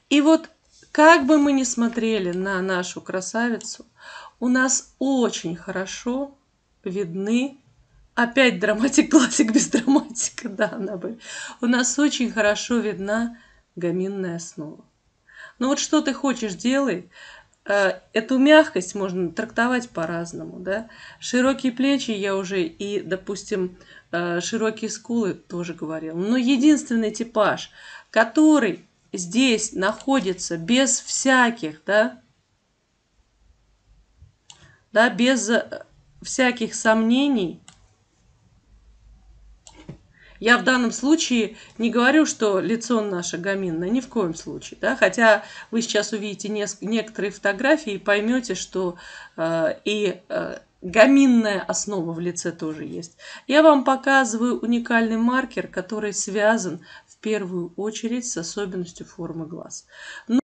И вот как бы мы ни смотрели на нашу красавицу, у нас очень хорошо видны, опять драматик классик без драматика, да, она бы. У нас очень хорошо видна гаминная основа. Ну вот что ты хочешь, делай. Эту мягкость можно трактовать по-разному, да. Широкие плечи я уже и, допустим, широкие скулы тоже говорила. Но единственный типаж, который здесь находится без всяких, да, без всяких сомнений. Я в данном случае не говорю, что лицо наше гаминное, ни в коем случае. Да? Хотя вы сейчас увидите некоторые фотографии и поймете, что гаминная основа в лице тоже есть. Я вам показываю уникальный маркер, который связан в первую очередь с особенностью формы глаз.